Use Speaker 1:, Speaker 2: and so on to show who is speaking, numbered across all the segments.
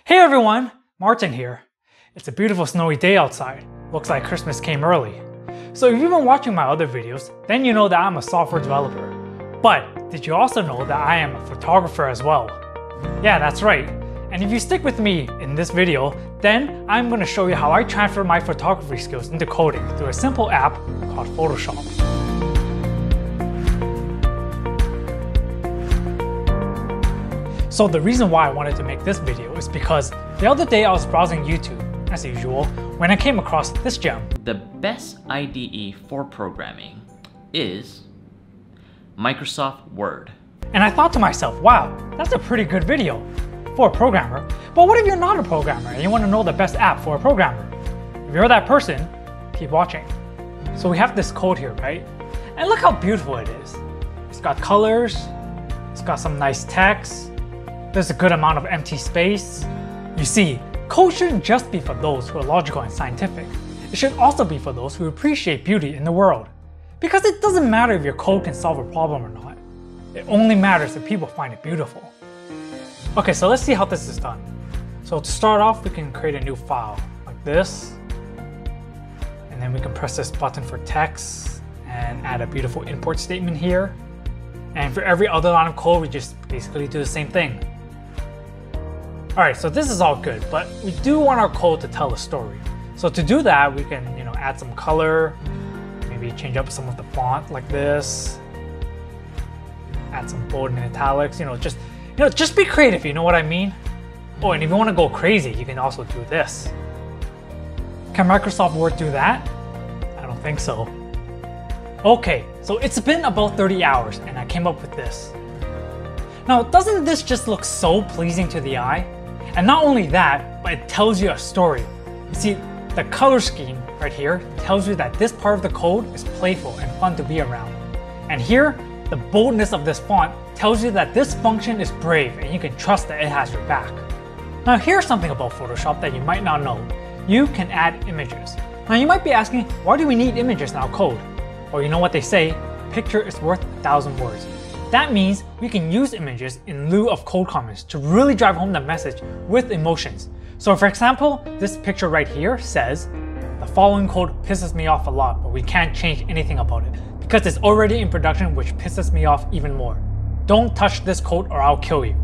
Speaker 1: Hey everyone, Martin here. It's a beautiful snowy day outside. Looks like Christmas came early. So if you've been watching my other videos, then you know that I'm a software developer. But did you also know that I am a photographer as well? Yeah, that's right. And if you stick with me in this video, then I'm going to show you how I transfer my photography skills into coding through a simple app called Photoshop. So the reason why I wanted to make this video is because the other day I was browsing YouTube, as usual, when I came across this gem.
Speaker 2: The best IDE for programming is Microsoft Word.
Speaker 1: And I thought to myself, wow, that's a pretty good video for a programmer. But what if you're not a programmer and you want to know the best app for a programmer? If you're that person, keep watching. So we have this code here, right? And look how beautiful it is. It's got colors, it's got some nice text, there's a good amount of empty space. You see, code shouldn't just be for those who are logical and scientific. It should also be for those who appreciate beauty in the world. Because it doesn't matter if your code can solve a problem or not. It only matters if people find it beautiful. Okay, so let's see how this is done. So to start off, we can create a new file like this. And then we can press this button for text and add a beautiful import statement here. And for every other line of code, we just basically do the same thing. Alright, so this is all good, but we do want our code to tell a story. So to do that, we can, add some color, maybe change up some of the font like this, add some bold and italics, just be creative, you know what I mean? Oh, and if you want to go crazy, you can also do this. Can Microsoft Word do that? I don't think so. Okay, so it's been about 30 hours and I came up with this. Now, doesn't this just look so pleasing to the eye? And not only that, but it tells you a story. You see, the color scheme right here tells you that this part of the code is playful and fun to be around. And here, the boldness of this font tells you that this function is brave and you can trust that it has your back. Now here's something about Photoshop that you might not know. You can add images. Now you might be asking, why do we need images in our code? Well, you know what they say, picture is worth 1,000 words. That means we can use images in lieu of code comments to really drive home the message with emotions. So for example, this picture right here says, the following code pisses me off a lot, but we can't change anything about it because it's already in production, which pisses me off even more. Don't touch this code or I'll kill you.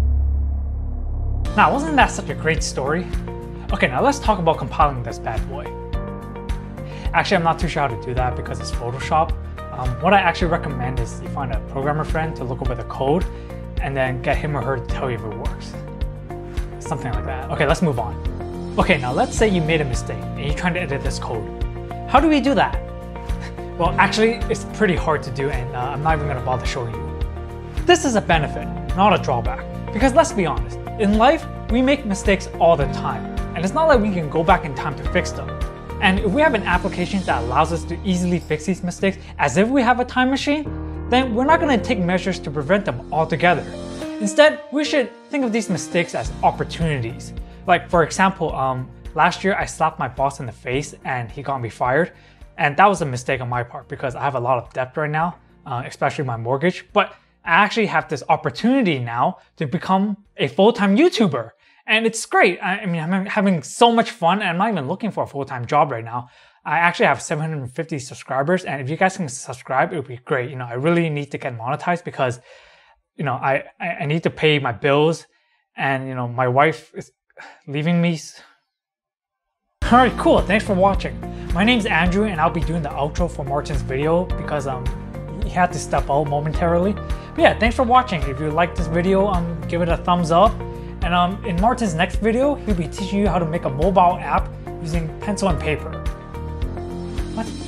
Speaker 1: Now, wasn't that such a great story? Okay, now let's talk about compiling this bad boy. Actually, I'm not too sure how to do that because it's Photoshop. What I actually recommend is you find a programmer friend to look over the code and then get him or her to tell you if it works. Something like that. Okay, let's move on. Okay, now let's say you made a mistake and you're trying to edit this code. How do we do that? Well, actually, it's pretty hard to do and I'm not even going to bother showing you. This is a benefit, not a drawback. Because let's be honest, in life, we make mistakes all the time. And it's not like we can go back in time to fix them. And if we have an application that allows us to easily fix these mistakes as if we have a time machine, then we're not going to take measures to prevent them altogether. Instead, we should think of these mistakes as opportunities. Like for example, last year I slapped my boss in the face and he got me fired. And that was a mistake on my part because I have a lot of debt right now, especially my mortgage. But I actually have this opportunity now to become a full-time YouTuber. And it's great. I mean, I'm having so much fun and I'm not even looking for a full-time job right now. I actually have 750 subscribers and if you guys can subscribe, it would be great. I really need to get monetized because, I need to pay my bills and, my wife is leaving me. Alright, cool. Thanks for watching. My name's Andrew and I'll be doing the outro for Martin's video because he had to step out momentarily. But yeah, thanks for watching. If you liked this video, give it a thumbs up. And in Martin's next video, he'll be teaching you how to make a mobile app using pencil and paper. What?